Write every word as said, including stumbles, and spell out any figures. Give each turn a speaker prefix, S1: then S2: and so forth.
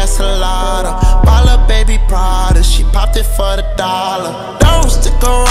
S1: Castellada. Ball a baby Prada, she popped it for the dollar. Don't stick around.